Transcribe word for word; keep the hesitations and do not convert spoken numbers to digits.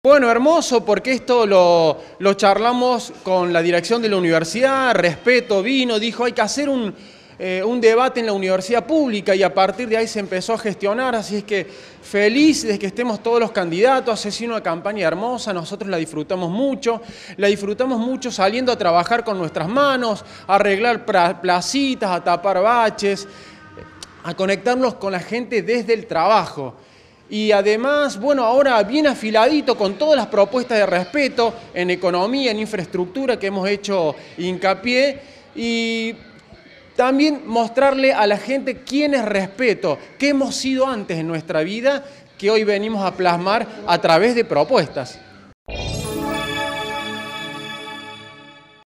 Bueno, hermoso, porque esto lo, lo charlamos con la dirección de la universidad, Respeto vino, dijo hay que hacer un, eh, un debate en la universidad pública y a partir de ahí se empezó a gestionar, así es que feliz de que estemos todos los candidatos, ha sido una campaña hermosa, nosotros la disfrutamos mucho, la disfrutamos mucho saliendo a trabajar con nuestras manos, a arreglar placitas, a tapar baches, a conectarnos con la gente desde el trabajo. Y además, bueno, ahora bien afiladito con todas las propuestas de Respeto en economía, en infraestructura que hemos hecho hincapié y también mostrarle a la gente quién es Respeto, qué hemos sido antes en nuestra vida, que hoy venimos a plasmar a través de propuestas.